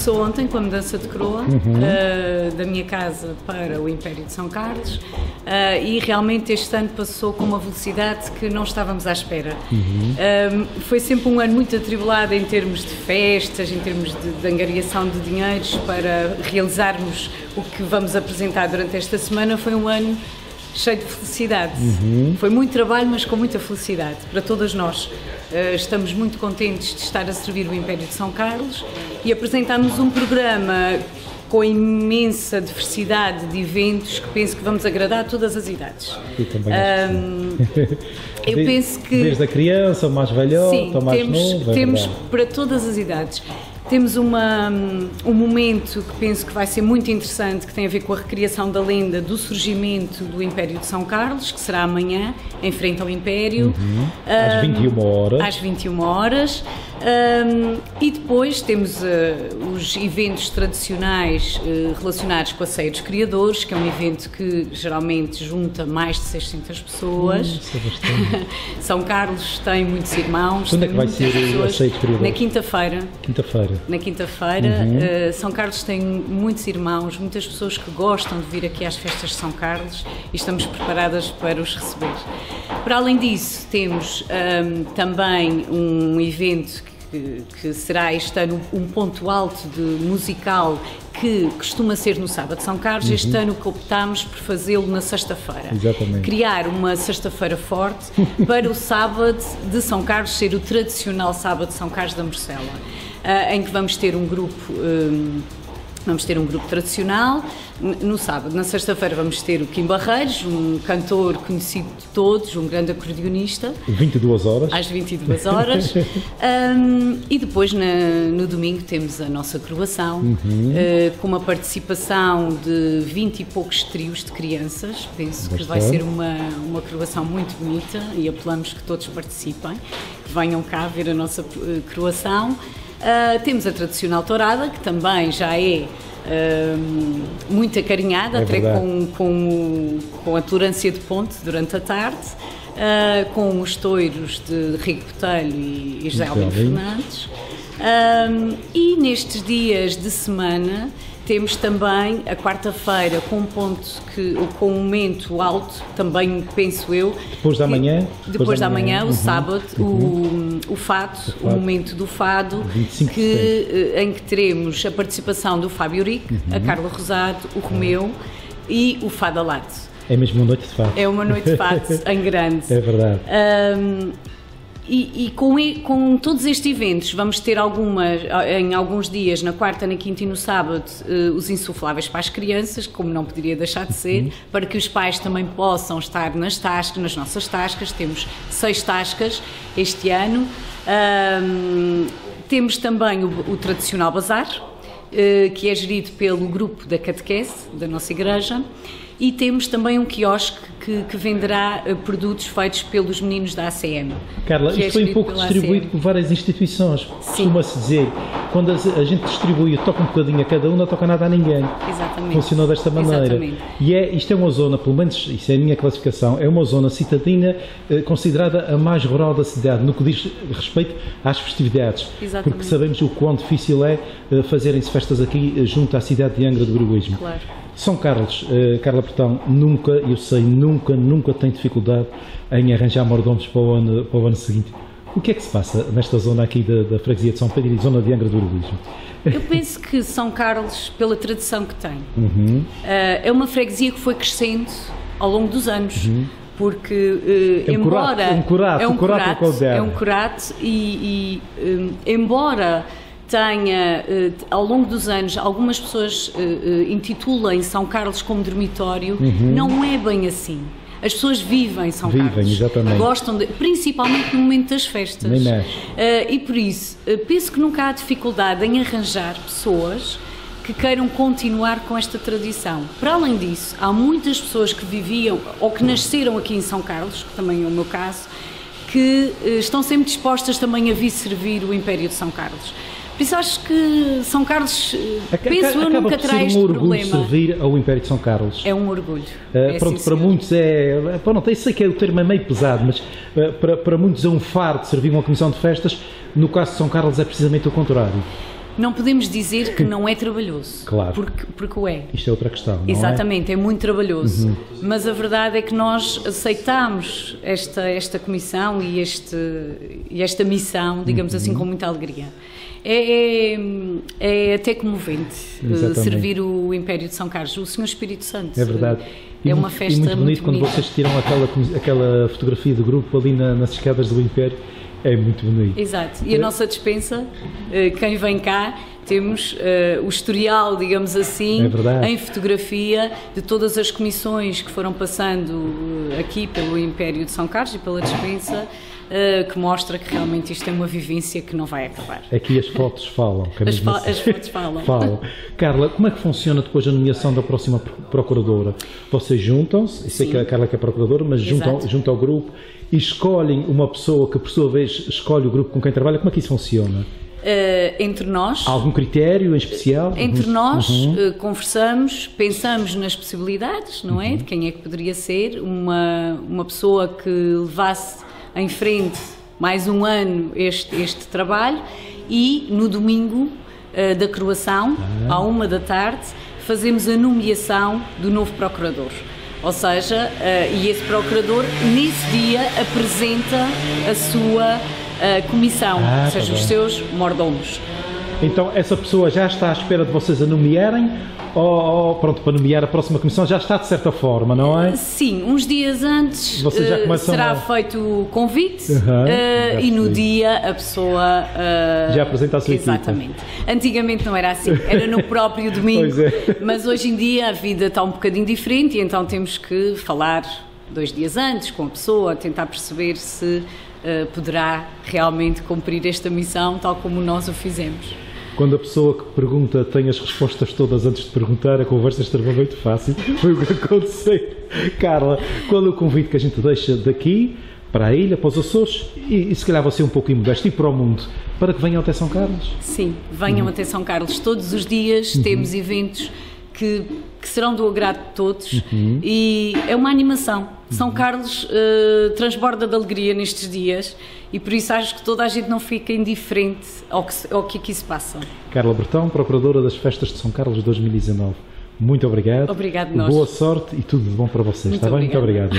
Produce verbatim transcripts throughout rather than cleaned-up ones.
começou ontem com a mudança de coroa, uhum. uh, da minha casa para o Império de São Carlos, uh, e realmente este ano passou com uma velocidade que não estávamos à espera. Uhum. Uh, foi sempre um ano muito atribulado em termos de festas, em termos de, de angariação de dinheiros para realizarmos o que vamos apresentar durante esta semana. Foi um ano cheio de felicidade. Uhum. Foi muito trabalho, mas com muita felicidade para todas nós. Uh, estamos muito contentes de estar a servir o Império de São Carlos e apresentarmos um programa com imensa diversidade de eventos que penso que vamos agradar a todas as idades. Eu também acho um, eu de, penso que... Desde a criança, o mais velhote, sim, ao mais temos, novo. É temos verdade. Para todas as idades. Temos uma, um momento que penso que vai ser muito interessante, que tem a ver com a recriação da lenda do surgimento do Império de São Carlos, que será amanhã, em frente ao Império. Uhum. Às vinte e uma horas. Às vinte e uma horas. Um, e depois temos uh, os eventos tradicionais uh, relacionados com a Ceia dos Criadores, que é um evento que geralmente junta mais de seiscentas pessoas. Hum, São Carlos tem muitos irmãos. Quando é que vai ser a Ceia dos Criadores? Na quinta-feira. Quinta-feira. Na quinta-feira. Uhum. Uh, São Carlos tem muitos irmãos, muitas pessoas que gostam de vir aqui às festas de São Carlos e estamos preparadas para os receber. Para além disso, temos um, também um evento Que, que será este ano um ponto alto de musical que costuma ser no sábado de São Carlos. Uhum. Este ano que optámos por fazê-lo na sexta-feira. Exatamente. Criar uma sexta-feira forte para o sábado de São Carlos ser o tradicional sábado de São Carlos da Morcela, uh, em que vamos ter um grupo... Um, Vamos ter um grupo tradicional no sábado. Na sexta-feira vamos ter o Kim Barreiros, um cantor conhecido de todos, um grande acordeonista. vinte e duas horas. Às vinte e duas horas. um, e depois na, no domingo temos a nossa coroação, uhum. uh, com uma participação de vinte e poucos trios de crianças. Penso Bastante. que vai ser uma, uma coroação muito bonita e apelamos que todos participem, que venham cá ver a nossa uh, coroação. Uh, temos a tradicional tourada, que também já é uh, muito acarinhada, é até com, com, com a tolerância de ponte durante a tarde, uh, com os touros de Rico Botelho e, e José Albino Fernandes. Uh, e nestes dias de semana temos também a quarta-feira com um ponto que, com um momento alto, também penso eu. Depois da manhã? Depois, depois da manhã, o uhum, sábado, uhum. o, o, fado, o fado, o momento do fado, que, em que teremos a participação do Fábio Rico, uhum. a Carla Rosado, o Romeu uhum. e o Fado Alado. É mesmo uma noite de fado. É uma noite de fado em grande. É verdade. Um, E, e com, com todos estes eventos vamos ter algumas, em alguns dias, na quarta, na quinta e no sábado, uh, os insufláveis para as crianças, como não poderia deixar de ser, uhum. para que os pais também possam estar nas tascas, nas nossas tascas. Temos seis tascas este ano. Um, temos também o, o tradicional bazar, uh, que é gerido pelo grupo da catequese da nossa igreja. E temos também um quiosque que, que venderá uh, produtos feitos pelos meninos da A C M. Carla, isto é foi um pouco distribuído por várias instituições. Costuma-se dizer, quando a, a gente distribui, toca um bocadinho a cada um, não toca nada a ninguém. Exatamente. Funcionou desta maneira. Exatamente. E é, isto é uma zona, pelo menos isso é a minha classificação, é uma zona citadina uh, considerada a mais rural da cidade, no que diz respeito às festividades. Exatamente. Porque sabemos o quão difícil é uh, fazerem-se festas aqui uh, junto à cidade de Angra do Heroísmo. Claro. São Carlos, uh, Carla Portão, nunca, eu sei, nunca, nunca tem dificuldade em arranjar mordomos para o ano, para o ano seguinte. O que é que se passa nesta zona aqui da, da freguesia de São Pedro e zona de Angra do Heroísmo? Eu penso que São Carlos, pela tradição que tem, uhum. uh, é uma freguesia que foi crescendo ao longo dos anos. Uhum. Porque, uh, é um embora... Curato, é um curato, é um curato, curato, é um curato e, e um, embora... tenha, ao longo dos anos, algumas pessoas intitulem São Carlos como dormitório, uhum. não é bem assim. As pessoas vivem São vivem, Carlos, exatamente. Gostam, de, principalmente no momento das festas. Nem mexe. Uh, e por isso, uh, penso que nunca há dificuldade em arranjar pessoas que queiram continuar com esta tradição. Para além disso, há muitas pessoas que viviam ou que nasceram aqui em São Carlos, que também é o meu caso, que uh, estão sempre dispostas também a vir servir o Império de São Carlos. Por isso acho que São Carlos, Acaba, penso eu, nunca terá este um problema. orgulho servir ao Império de São Carlos. É um orgulho. Uh, é pronto, assim, para senhor. muitos é... Pronto, eu sei que é, o termo é meio pesado, mas uh, para, para muitos é um fardo servir uma comissão de festas. No caso de São Carlos é precisamente o contrário. não podemos dizer que não é trabalhoso. Claro. Porque, porque o é. Isto é outra questão, não Exatamente, é? é muito trabalhoso. Uhum. Mas a verdade é que nós aceitamos esta, esta comissão e, este, e esta missão, digamos uhum. assim, com muita alegria. É, é, é até comovente uh, servir o Império de São Carlos, o Senhor Espírito Santo. É verdade. É e uma muito, festa e muito bonito muito quando bonita. vocês tiram aquela, aquela fotografia de grupo ali na, nas escadas do Império. É muito bonito. Exato. E a nossa despensa, quem vem cá, temos uh, o historial, digamos assim, é em fotografia de todas as comissões que foram passando aqui pelo Império de São Carlos e pela despensa, uh, que mostra que realmente isto é uma vivência que não vai acabar. Aqui as fotos falam. As, fa assim. as fotos falam. falam. Carla, como é que funciona depois a nomeação da próxima procuradora? Vocês juntam-se, sei que a Carla que é procuradora, mas juntam, juntam ao grupo e escolhem uma pessoa que, por sua vez, escolhe o grupo com quem trabalha. Como é que isso funciona? Uh, entre nós. Há algum critério em especial? Entre uhum. nós uhum. uh, conversamos, pensamos nas possibilidades, não é? Uhum. De quem é que poderia ser uma, uma pessoa que levasse em frente mais um ano este, este trabalho e no domingo uh, da coroação, ah. à uma da tarde, fazemos a nomeação do novo procurador. Ou seja, uh, e esse procurador nesse dia apresenta a sua uh, comissão, ah, ou seja, tá os seus mordomos. Então essa pessoa já está à espera de vocês a nomearem ou, ou pronto, para nomear a próxima comissão já está de certa forma, não é? Sim, uns dias antes vocês já uh, será a... feito o convite uhum, uh, e no dia a pessoa uh, já apresenta a sua exatamente. Equipa. Antigamente não era assim, era no próprio domingo, é. Mas hoje em dia a vida está um bocadinho diferente e então temos que falar dois dias antes com a pessoa, tentar perceber se uh, poderá realmente cumprir esta missão tal como nós o fizemos. Quando a pessoa que pergunta tem as respostas todas antes de perguntar, a conversa é extremamente fácil. Foi o que aconteceu. Carla, qual é o convite que a gente deixa daqui para a ilha, para os Açores e, e se calhar você um pouco imodesto e para o mundo, para que venham até São Carlos? Sim, venham uhum. até São Carlos. Todos os dias uhum. temos eventos que, que serão do agrado de todos uhum. e é uma animação. São Carlos uh, transborda de alegria nestes dias e por isso acho que toda a gente não fica indiferente ao que, ao que aqui se passa. Carla Bertão, Procuradora das Festas de São Carlos dois mil e dezanove. Muito obrigado. Obrigado nós. Boa sorte e tudo de bom para vocês. Muito Está bem? Muito obrigado.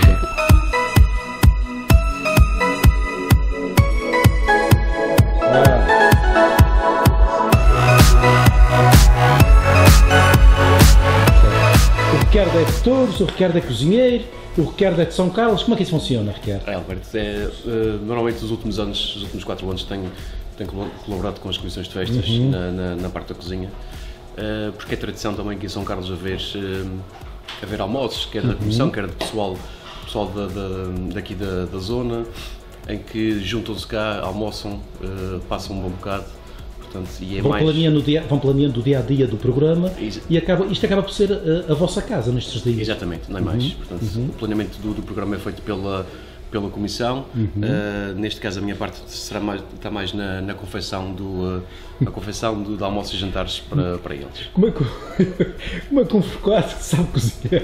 O Ricardo é de Torres, o Ricardo é cozinheiro, o Ricardo é de São Carlos. Como é que isso funciona, Ricardo? É, Alberto, é, uh, normalmente nos últimos anos, os últimos quatro anos tenho, tenho colaborado com as comissões de festas uhum. na, na, na parte da cozinha, uh, porque é tradição também aqui em São Carlos haver, uh, haver almoços, quer da comissão, uhum. quer do pessoal, pessoal da, da, daqui da, da zona, em que juntam-se cá, almoçam, uh, passam um bom bocado. Portanto, e é vão, mais... planeando o dia, vão planeando o dia a dia do programa Ex e acaba, isto acaba por ser a, a vossa casa nestes dias. Exatamente, não é mais. Uhum. Portanto, uhum. o planeamento do, do programa é feito pela, pela comissão. Uhum. Uh, neste caso, a minha parte será mais, está mais na, na confecção do, uh, na confecção do, de almoços e jantares para, para eles. Como é que, como é que um focado sabe cozinhar?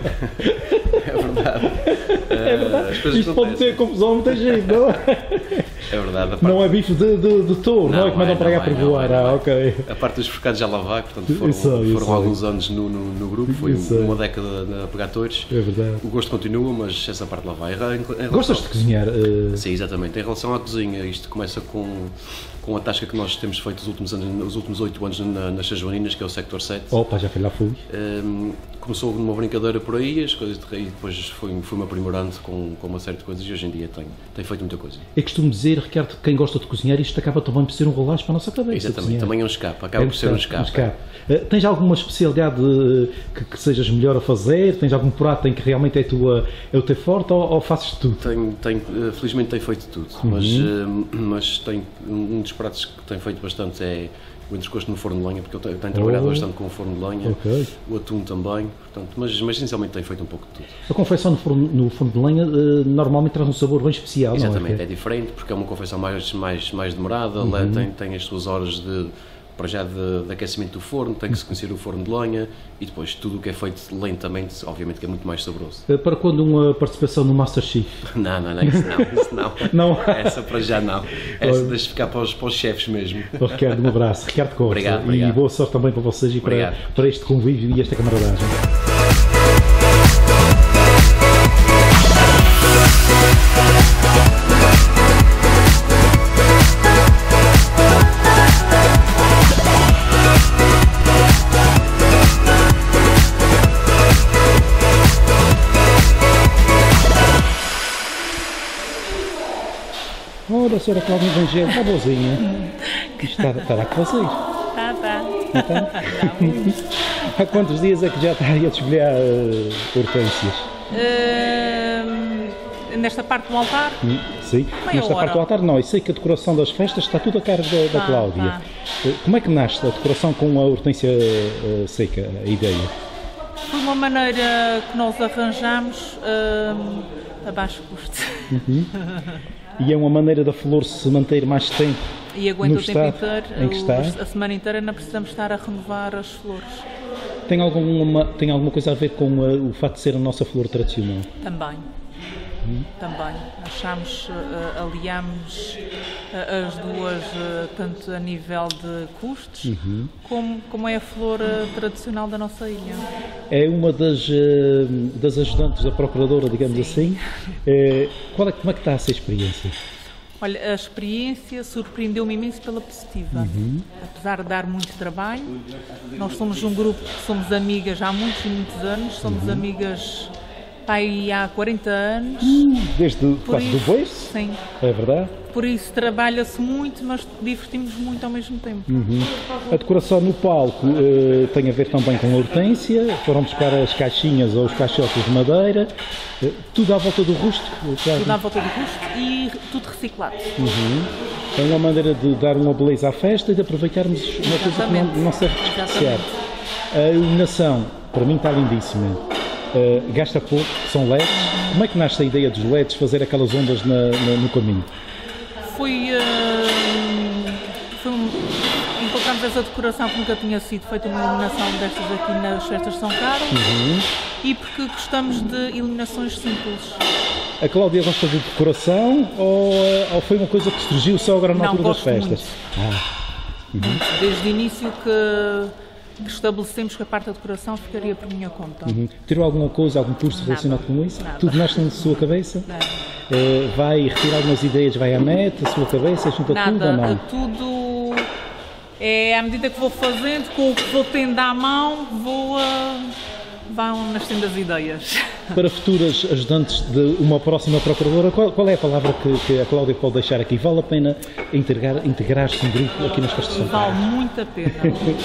É verdade. Uh, é verdade. Isto pode ter confusão a muita gente, não é? É verdade. Parte... Não é bife de, de, de touro, não, não é que mandam para cá por voar. Ah, ok. A parte dos forcados já lá vai, portanto foram, isso, foram isso alguns é. anos no, no, no grupo, foi isso uma é. década a pegar touros. É verdade. O gosto continua, mas essa parte lá vai. Em relação... Gostas de cozinhar? Uh... Sim, exatamente. Em relação à cozinha, isto começa com, com a tasca que nós temos feito os últimos anos, os últimos oito anos na, nas Sajoaninas, que é o Sector sete. Opa, já foi lá fui. Um, começou numa brincadeira por aí, as coisas de, e depois fui-me fui aprimorando com, com uma série de coisas e hoje em dia tenho, tenho feito muita coisa. Eu costumo dizer, Ricardo, que quem gosta de cozinhar, isto acaba também por ser um relaxo para a nossa cabeça. Exatamente, também é um escape, acaba é por ser um escape. Um escape. Uh, tens alguma especialidade uh, que, que sejas melhor a fazer? Tens algum prato em que realmente é, tua, é o teu forte ou, ou fazes tudo? Tenho, tenho, uh, felizmente tenho feito tudo, uhum. mas, uh, mas tenho, um dos pratos que tenho feito bastante é o entrescosto no forno de lenha, porque eu tenho, tenho trabalhado oh. bastante com o forno de lenha, okay. o atum também, portanto, mas, mas essencialmente tenho feito um pouco de tudo. A confecção no forno, no forno de lenha uh, normalmente traz um sabor bem especial, exatamente, não é? é diferente, porque é uma confecção mais, mais, mais demorada, uhum. tem, tem as suas horas de, para já de, de aquecimento do forno, tem que se conhecer o forno de lenha e depois tudo o que é feito lentamente, obviamente que é muito mais saboroso. Para quando uma participação no Masterchef? Não, não, não, isso não, isso não. Não? Essa para já não. Essa deixa ficar para os, para os chefes mesmo. Então, Ricardo, um abraço. Ricardo Costa. Obrigado, obrigado. E boa sorte também para vocês e para, para este convívio e esta camaradagem. Ora, a senhora Cláudia Evangelho, está boazinha. Isto está, está a dar que fazer. Tá, tá. Não está? Há quantos dias é que já está aí a desfolhar uh, hortênsias? Uh, nesta parte do altar? Hum, sim, Meia nesta hora. parte do altar não. Eu sei que a decoração das festas está tudo a cargo da, da Tá, Cláudia. tá. Uh, como é que nasce a decoração com a hortênsia uh, seca, a ideia? Foi uma maneira que nós arranjamos uh, a baixo custo. Uhum. E é uma maneira da flor se manter mais tempo E aguenta no o tempo estado inteiro, em que está? o- a semana inteira não precisamos estar a renovar as flores. Tem alguma, tem alguma coisa a ver com uh, o facto de ser a nossa flor tradicional? Também. Também. Achamos, uh, aliamos uh, as duas, uh, tanto a nível de custos, como, como é a flor uh, tradicional da nossa ilha. É uma das, uh, das ajudantes da procuradora, digamos assim. Uh, qual é, como é que está essa experiência? Olha, a experiência surpreendeu-me imenso pela positiva. Apesar de dar muito trabalho, nós somos um grupo que somos amigas há muitos e muitos anos, somos amigas pai, há quarenta anos. Desde Por quase do isso- berço? Sim. É verdade? Por isso trabalha-se muito, mas divertimos muito ao mesmo tempo. A decoração no palco uh, tem a ver também com a hortência. Foram buscar as caixinhas ou os caixotes de madeira. Uh, tudo à volta do rústico. Claro. Tudo à volta do custo e tudo reciclado. É uma maneira de dar uma beleza à festa e de aproveitarmos uma coisa que não, Exatamente. não serve desperdiciar. A iluminação, para mim, está lindíssima. Uh, gasta pouco, são L E Ds. Como é que nasce a ideia dos L E Ds fazer aquelas ondas na- na- no caminho? Foi, uh, foi um, encontramos essa decoração que nunca tinha sido feita uma iluminação destas aqui nas festas de São Carlos e porque gostamos de iluminações simples. A Cláudia gosta de decoração ou, uh, ou foi uma coisa que surgiu só agora na Não, altura das gosto festas? Desde o início que, que estabelecemos que a parte da decoração ficaria por minha conta. Uhum. Tirou alguma coisa, algum curso Nada. relacionado com isso? Nada. Tudo nasce na sua cabeça? Nada. Uh, vai retirar algumas ideias, vai à net, a sua cabeça, junta tudo ou Nada, não? tudo é à medida que vou fazendo, com o que vou tendo à mão, vou, uh, vão nascendo as ideias. Para futuras ajudantes de uma próxima procuradora, qual, qual é a palavra que, que a Cláudia pode deixar aqui? Vale a pena integrar, integrar-se um grupo aqui nas festas de São Vale Paulo? muito a pena.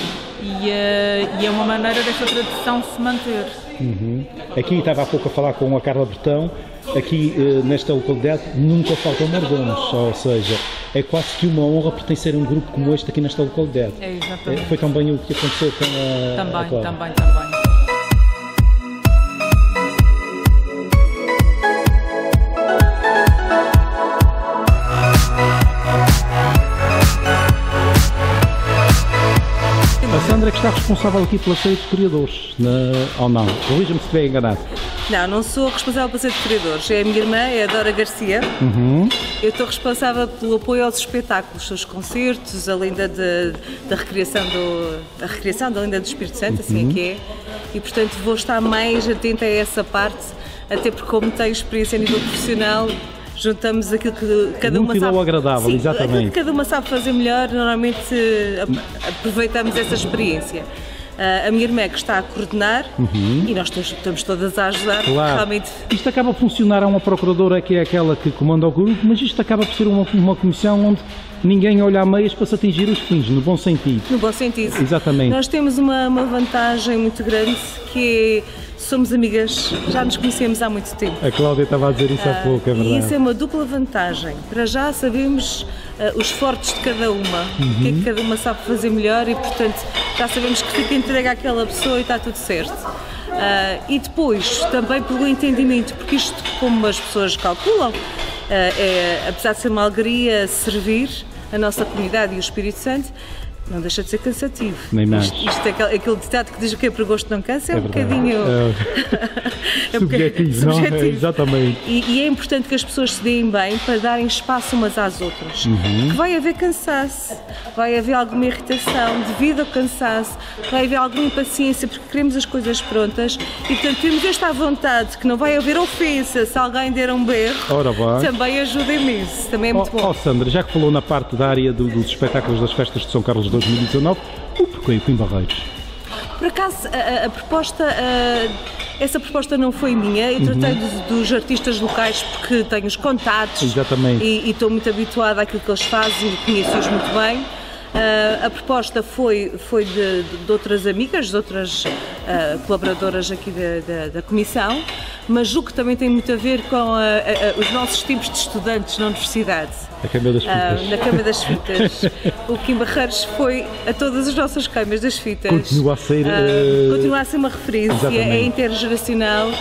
E, eh, e é uma maneira desta tradição se manter. Uhum. Aqui estava há pouco a falar com a Carla Bertão, aqui eh, nesta localidade nunca faltam mordomos, ou seja, é quase que uma honra pertencer a um grupo como este aqui nesta localidade. É Eh, exatamente. Foi também o que aconteceu com a, a Também, Cláudia. também, também. A Sandra é que está responsável aqui pela série de criadores, na... ou não? Corrija-me se estiver enganado. Não, não sou responsável pela ser de criadores. É a minha irmã, é a Dora Garcia. Eu estou responsável pelo apoio aos espetáculos, aos concertos, além da, da, da recriação do, da recriação da Lenda do Espírito Santo, assim é que é. E, portanto, vou estar mais atenta a essa parte, até porque, como tenho experiência a nível profissional, juntamos aquilo que cada O uma útil sabe. ao agradável, Sim, exatamente. aquilo que cada uma sabe fazer melhor, normalmente eh, ap- aproveitamos essa experiência. Ah, a minha irmã é que está a coordenar e nós estamos, estamos todas a ajudar. Claro. Realmente. Isto acaba por funcionar a uma procuradora que é aquela que comanda o grupo, mas isto acaba por ser uma, uma comissão onde ninguém olha a meias para se atingir os fins, no bom sentido. No bom sentido. Exatamente. Nós temos uma, uma vantagem muito grande que é, somos amigas, já nos conhecemos há muito tempo. A Cláudia estava a dizer isso há pouco, é E isso verdade. é uma dupla vantagem. Para já sabemos ah, os fortes de cada uma, o que é que cada uma sabe fazer melhor e, portanto, já sabemos que fica entregue àquela pessoa e está tudo certo. Ah, e depois, também pelo entendimento, porque isto, como as pessoas calculam, ah, é, apesar de ser uma alegria servir a nossa comunidade e o Espírito Santo, não deixa de ser cansativo. Nem mais. Isto, isto é aquele, aquele ditado que diz que é por gosto não cansa, é, é um verdade. bocadinho é subjetivo, não? É, exatamente. E, e é importante que as pessoas se deem bem para darem espaço umas às outras. Uhum. Que vai haver cansaço, vai haver alguma irritação devido ao cansaço, vai haver alguma impaciência porque queremos as coisas prontas e, portanto, temos esta vontade que não vai haver ofensa se alguém der um berro. Ora vai. Também ajuda imenso, também é muito oh, bom. Oh Sandra, já que falou na parte da área do, dos espetáculos das festas de São Carlos de dois mil e dezanove, o porquê o Quim Barreiros? Por acaso, a, a proposta, a, essa proposta não foi minha, eu tratei uhum. dos, dos artistas locais porque tenho os contatos. Exatamente. E, e estou muito habituada àquilo que eles fazem e conheço-os muito bem. Uh, a proposta foi, foi de, de outras amigas, de outras uh, colaboradoras aqui da, da, da Comissão, mas julgo que também tem muito a ver com a, a, a, os nossos tipos de estudantes na universidade. A Câmara das Fitas. Uh, na Câmara das Fitas. O Quim Barreiros foi a todas as nossas câmaras das fitas. Continua a ser... Uh, continua a ser uma referência, exatamente. É intergeracional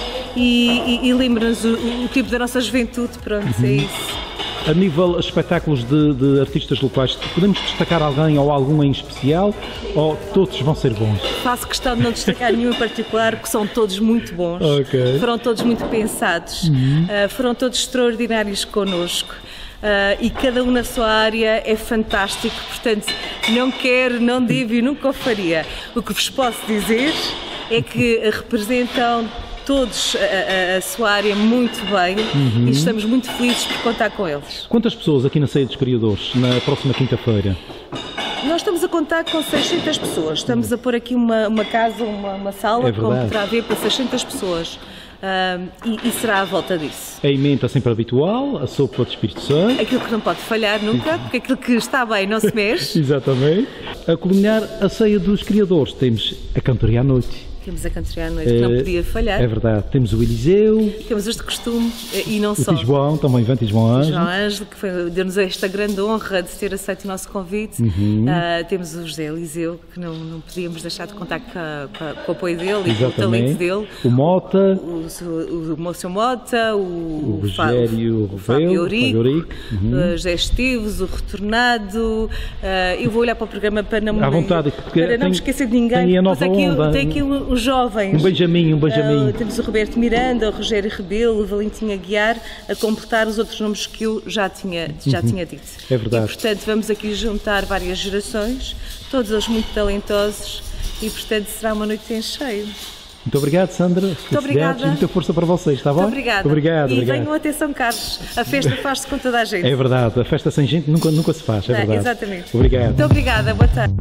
e, e, e lembra-nos o, o tipo da nossa juventude, pronto, uhum. é isso. A nível de espetáculos de, de artistas locais, podemos destacar alguém ou algum em especial ou todos vão ser bons? Faço questão de não destacar nenhum em particular, porque são todos muito bons, okay. foram todos muito pensados, uhum. uh, foram todos extraordinários connosco. Uh, e cada um na sua área é fantástico, portanto não quero, não devo e nunca o faria. O que vos posso dizer é que representam todos a, a, a sua área muito bem uhum. e estamos muito felizes por contar com eles. Quantas pessoas aqui na Ceia dos Criadores, na próxima quinta-feira? Nós estamos a contar com seiscentas pessoas, estamos a pôr aqui uma, uma casa, uma, uma sala, é como poderá haver para seiscentas pessoas. Um, e, e será à volta disso. A emenda sempre habitual, a sopa de Espírito Santo. Aquilo que não pode falhar nunca, porque aquilo que está bem não se mexe. Exatamente. A culminar a Ceia dos Criadores, temos a cantoria à noite. Temos a cantoria à noite, que não podia falhar. É verdade. Temos o Eliseu. Temos os de costume e não o só. O João, também vem João Ângelo. João Ângelo, que deu-nos esta grande honra de ter aceito o nosso convite. Uhum. Uh, temos o José Eliseu, que não, não podíamos deixar de contar com, a, com, a, com o apoio dele exatamente. E com o talento dele. O Mota. O, o, o, o seu Mota, o, o Rogério o Fábio Eurico, uhum. o José Esteves, o Retornado. Uh, eu vou olhar para o programa para não, à vontade, para não tem, me esquecer de ninguém. Tem a nova aqui, onda. Tem aqui os jovens. Um Benjamin, um Benjamin. Uh, temos o Roberto Miranda, o Rogério Rebelo, o Valentim Aguiar, a completar os outros nomes que eu já tinha, já uhum. tinha dito. É verdade. E, portanto, vamos aqui juntar várias gerações, todos eles muito talentosos, e, portanto, será uma noite em cheio. Muito obrigado, Sandra. Muito obrigada. Muita força para vocês, está bom? Muito obrigada. Obrigado, e obrigado. venham até São Carlos. A festa faz-se com toda a gente. É verdade, a festa sem gente nunca, nunca se faz, é Não, verdade. Exatamente. Obrigado. Muito obrigada, boa tarde.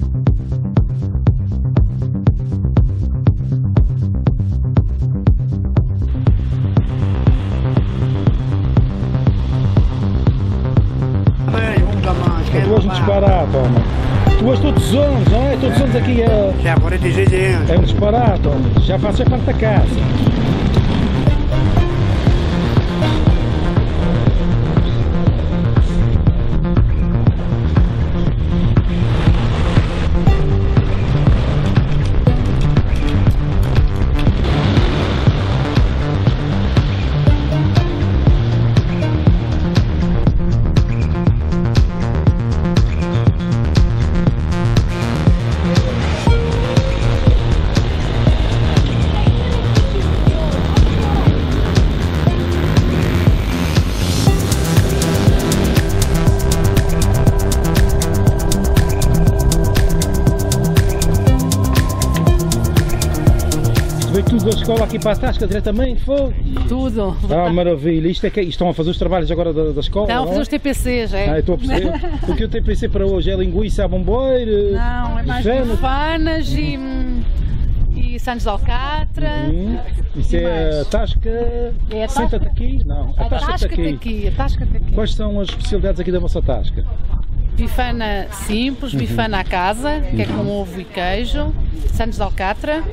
Tu hoje me disparar, toma. Tu hoje todos os anos, não é? Todos os anos aqui é. Já quarenta e seis anos. É um disparar, toma. Já faço a parte da casa. Veio tudo da escola aqui para a Tasca diretamente, foi? Tudo. Ah, maravilha. Isto é que estão a fazer os trabalhos agora da, da escola? Estão a fazer é? os T P Cs, é? Ah, estou a perceber. O que o T P C para hoje é linguiça a bombeiro? Não, é mais bifanas e, e Santos de Alcatra. Uhum. Isso é a Tasca... É a Senta-te aqui? Não, a, a Tasca está aqui. aqui. A Tasca está aqui. Quais são as especialidades aqui da vossa Tasca? Bifana simples, uhum. bifana à casa, que é com ovo e queijo, Santos de Alcatra,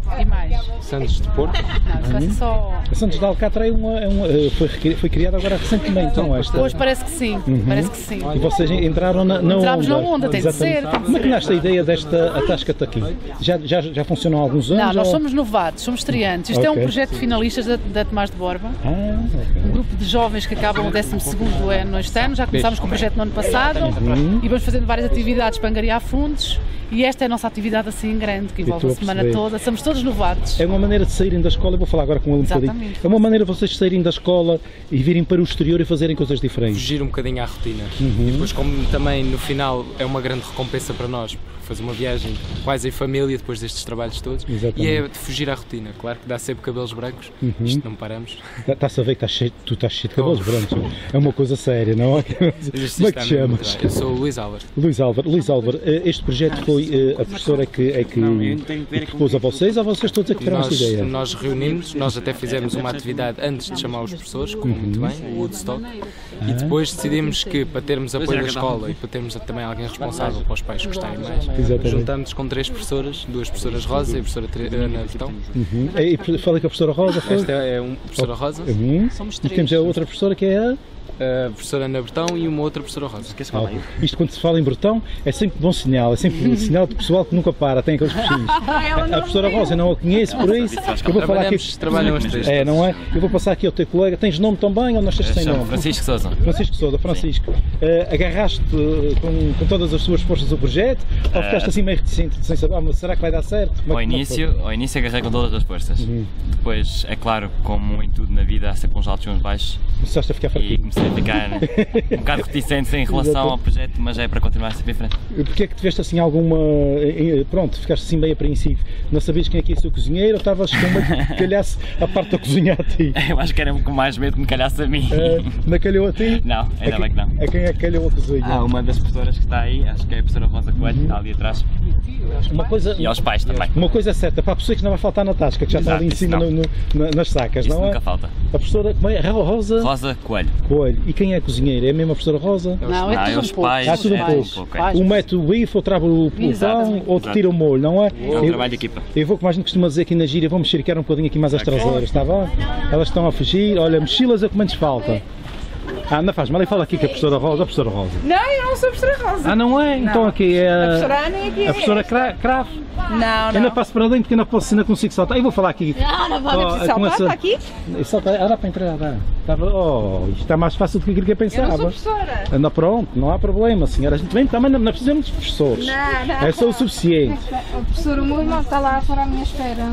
e mais. Santos de Porto. Não, isso vai ser só... A Santos de Alcatra é uma, é uma, foi, foi criada agora recentemente, não é? Esta? Hoje parece que sim, Uhum. parece que sim. E vocês entraram na, na Entramos onda. na onda, tem de Exatamente. ser, tem de Como é que ser. nasce a ideia desta Atasca-te aqui? Já, já, já funcionam há alguns anos? Não, nós ou... somos novatos, somos estreantes. Isto é um Ok. projeto de finalistas da, da Tomás de Borba. Ah, Um grupo de jovens que acabam o décimo segundo ano este ano. Já começámos com o projeto no ano passado Uhum. e vamos fazendo várias atividades para angariar fundos. E esta é a nossa atividade assim grande, que envolve estou a a semana perceber. toda. Somos todos novatos. é uma maneira de saírem da escola, eu vou falar agora com ele um Exatamente. bocadinho. É uma maneira de vocês saírem da escola e virem para o exterior e fazerem coisas diferentes. Fugir um bocadinho à rotina. Uhum. E depois, como também no final é uma grande recompensa para nós, fazer uma viagem quase em família depois destes trabalhos todos. Exatamente. E é de fugir à rotina. Claro que dá sempre cabelos brancos, Uhum. isto não paramos. Está-se a ver que estás cheio, tu estás cheio de cabelos Oh. brancos. É uma coisa séria, não é? Como é que te chamas? Eu sou o Luís Álvaro. Luís Álvaro. Luís Álvaro, eh, este projeto foi eh, a professora que, é que propôs a vocês ou vocês todos é que tiveram esta Nós, ideia? nós reunimos, nós até fizemos uma atividade antes de chamar os professores, como Uhum. muito bem, o Woodstock, e depois decidimos que para termos apoio da escola e para termos também alguém responsável para os pais gostarem mais, Exatamente. juntamos com três professoras, duas professoras Rosa e a professora Tre- Ana Bertão. Uhum. E falei com a professora Rosa, foi? Esta é uma professora Rosa, Uhum. E temos a outra professora que é a... a professora Ana Bertão e uma outra professora Rosa. Ah, ok. Isto quando se fala em Bertão é sempre bom sinal, é sempre sinal de pessoal que nunca para, tem aqueles peixinhos. A professora Rosa eu não a conheço, por isso eu vou falar aqui. Trabalhamos, trabalham as três. É, não é? Eu vou passar aqui ao teu colega. Tens nome também ou nasceste sem nome? Francisco Sousa. Francisco Sousa, Francisco. Eh, agarraste eh, com, com todas as tuas forças o projeto ou ficaste assim meio reticente, sem saber, ah, mas será que vai dar certo? Como é Ao que- como é que foi? início, ao início agarrei com todas as forças. Depois, é claro, como em tudo na vida, há sempre uns altos e uns baixos. Começaste a ficar E fraquinho. comecei a ficar um bocado reticente em relação Exato. ao projeto, mas é para continuar sempre em frente. Porquê é que tiveste assim alguma. eh, eh, Pronto, ficaste assim meio apreensivo? Não sabias quem é que ia ser o cozinheiro ou estavas com medo que calhasse a parte da cozinha a ti? Eu acho que era com mais medo que me calhasse a mim. Eh, não calhou a ti? Não, ainda A bem que não. A quem é que calhou a cozinha? Há uma das professoras que está aí, acho que é a professora Rosa Coelho, que está ali atrás. Uma coisa, E aos pais também. uma coisa é certa, para a pessoa que não vai faltar na tasca, que já está Exato, ali em isso cima não. no- no- na- nas sacas, Isso não é? nunca falta. A professora, como é? Rosa Rosa Coelho. Coelho. E quem é a cozinheira? É a mesma professora Rosa? Não, é Ah, tudo os um pouco. pais, Ah, tudo um é, pouco. um pouco, é. Pais. Um mete o bife, outro abre o, o pão, Exatamente. outro Exato. tira o molho, não é? É um Eu- trabalho de equipa. Eu vou, como a gente costuma dizer aqui na gíria, vou mexer um bocadinho aqui mais as traseiras, está bem? Elas estão a fugir, olha, mochilas é o que menos falta. Ah, não faz mal, e fala aqui com a professora Rosa, a professora Rosa. Não, eu não sou a professora Rosa. Ah, não é? Então aqui é a... A professora Ana é que é. A professora Cra- Cravo. Não, Ainda não. passo para dentro porque ainda posso, ainda consigo saltar. Eu vou falar aqui. Não, não pode Oh, precisar com saltar, essa- está aqui? Salta, ah, dá para entrar, dá. Estava, oh, isto está mais fácil do que aquilo que eu Eu não pensava. sou professora. Anda pronto, não há problema, senhora. A gente vem também, não, não precisamos de professores. Não, não. É só o suficiente. O professor, o meu irmão está lá fora à minha espera.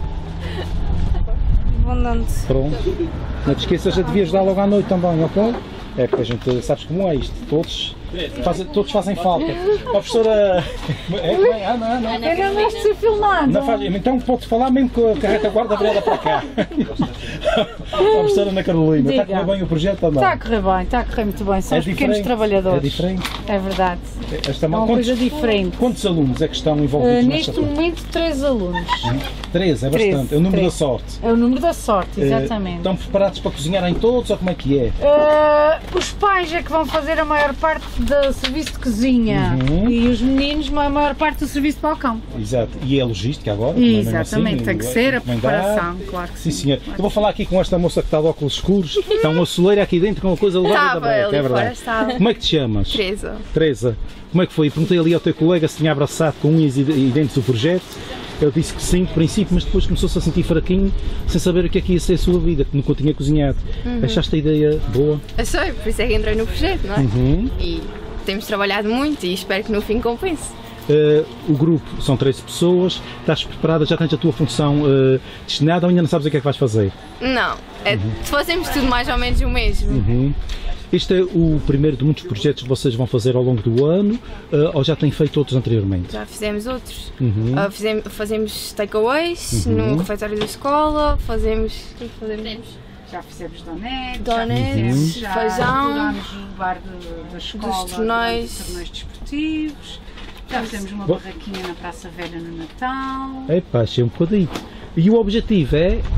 Vou andando. Pronto. Não te esqueças, já devias dar logo à noite também, ok? É porque a gente, sabes como é isto? Todos fazem, todos fazem falta. A professora. É, como é? Ana, Ana. Eu não gosto de ser filmado. Não faz, então pode falar mesmo com a retaguarda virada para cá. A professora Ana Carolina, está a correr bem o projeto ou não? Está a correr bem, está a correr muito bem. Somos pequenos trabalhadores. É diferente? É verdade. Esta É uma quantos, coisa diferente. quantos alunos é que estão Uh, envolvidos neste nesta momento, três alunos. Três, é Treze, bastante. É o número treze. da sorte. É o número da sorte, Eh, exatamente. Estão preparados para cozinharem todos ou como é que é? Uh, os pais é que vão fazer a maior parte do serviço de cozinha Uhum. e os meninos a maior parte do serviço de balcão. Exato. E é a logística agora? também, mesmo Exatamente, assim, tem que ser a encomendar. preparação, claro que Sim, sim. senhor. Eu vou falar aqui com esta moça que está de óculos escuros. Está uma soleira aqui dentro com uma coisa levada da Estava breca, ali é fora, verdade. estava. Como é que te chamas? Teresa. Teresa. Como é que foi? Perguntei ali ao teu colega se tinha abraçado com unhas e e dentes o projeto. Ele disse que sim, de princípio, mas depois começou-se a sentir fraquinho, sem saber o que é que ia ser a sua vida, que nunca tinha cozinhado. Achaste a ideia boa? Eu sei, por isso é que entrei no projeto, não é? Uhum. E temos trabalhado muito e espero que no fim compense. Uh, o grupo são treze pessoas, estás preparada, já tens a tua função uh, destinada ou ainda não sabes o que é que vais fazer? Não, é, fazemos tudo mais ou menos o mesmo. Uhum. Este é o primeiro de muitos projetos que vocês vão fazer ao longo do ano, uh, ou já têm feito outros anteriormente? Já fizemos outros. Uhum. Ah, fizemos, fazemos takeaways Uhum. no refeitório da escola, fazemos. O que é que fazemos? Já fizemos donetes, Donetes, já feijão. adorámos o bar de- da escola, Dos torneios. durante torneios desportivos, já fizemos uma Bom. barraquinha na Praça Velha no Natal. É pá, achei um bocadinho. E o objetivo é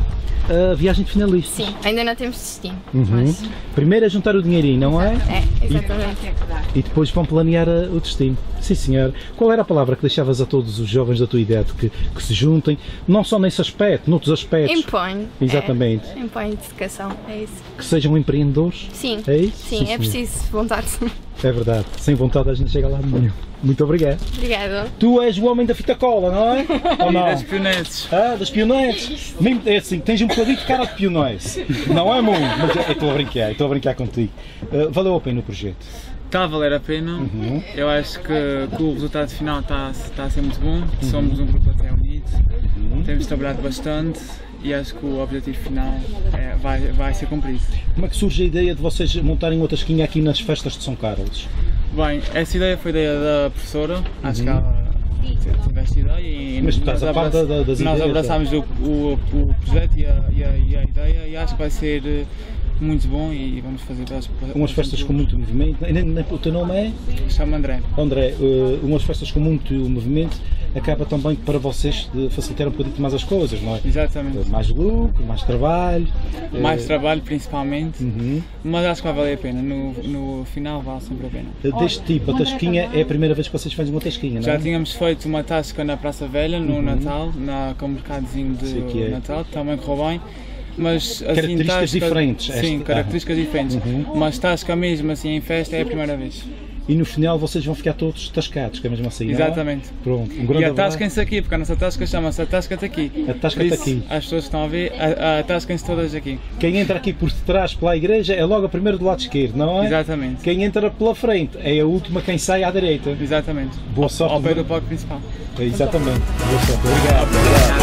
a viagem de finalista. Sim, ainda não temos destino. Uhum. Mas... Primeiro é juntar o dinheirinho, não é? É, exatamente. E, e depois vão planear a, o destino. Sim, senhor. Qual era a palavra que deixavas a todos os jovens da tua idade que, que se juntem, não só nesse aspecto, noutros aspectos? Impõe. Exatamente. É, impõe educação, é isso. Que sejam empreendedores? Sim. É isso? Sim, Sim é preciso vontade. É verdade. Sem vontade a gente não chega lá nenhum. Muito obrigado. Obrigado. Tu és o homem da fita cola, não é? Ou não? Das pionetes. Ah, das pionetes. É assim, tens um bocadinho de cara de pioneiros. Não é muito, mas eu estou a brincar, estou a brincar contigo. Uh, valeu a pena o projeto? Está a valer a pena. Uhum. Eu acho que, que o resultado final está, está a ser muito bom. Uhum. Somos um grupo até unido. Uhum. Temos trabalhado bastante e acho que o objetivo final é, vai, vai ser cumprido. Como é que surge a ideia de vocês montarem outra esquinha aqui nas festas de São Carlos? Bem, essa ideia foi ideia da professora, acho uhum. que ela teve esta ideia e Mas nós, a abraça, da, das nós ideias, abraçámos o, o, o projeto e a, e, a, e a ideia e acho que vai ser muito bom e vamos fazer as, umas festas com muito movimento. O teu nome é? Chama André. André, uh, umas festas com muito movimento acaba também para vocês de facilitar um bocadinho mais as coisas, não é? Exatamente. Uh, mais lucro, mais trabalho. Mais uh, trabalho principalmente, uhum. mas acho que vai valer a pena. No, no final vale sempre a pena. Uh, deste tipo, a tasquinha é a primeira vez que vocês fazem uma tasquinha, não é? Já tínhamos feito uma tasca na Praça Velha, no uhum. Natal, na, com o mercadozinho de é. Natal, também correu bem. Mas, assim, características tasca, diferentes. Sim, esta... características ah. diferentes. Uhum. Mas tasca mesmo assim em festa é a primeira vez. E no final vocês vão ficar todos tascados, que é mesmo assim. Exatamente. Pronto. Um grande e atasquem-se aqui, porque a nossa tasca chama-se a tasca-te aqui. A tasca-te aqui. As pessoas que estão a ver, atasquem-se todas aqui. Quem entra aqui por trás pela igreja é logo a primeira do lado esquerdo, não é? Exatamente. Quem entra pela frente é a última quem sai à direita. Exatamente. Boa sorte. Ao pé do palco principal. Exatamente. Boa sorte. Obrigado. Obrigado.